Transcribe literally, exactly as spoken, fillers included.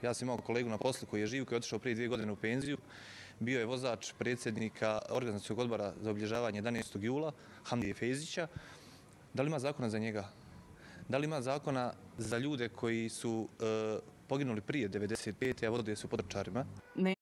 Ja sam imao kolegu na poslu koji je živ, koji je otišao prije dvije godine u penziju. Bio je vozač predsjednika organizacijskog odbora za obilježavanje jedanaestog jula, Hamdije Fejzića. Da li ima zakona za njega? Da li ima zakona za ljude koji su e, poginuli prije devedeset pete a vode su potrčarima? Ne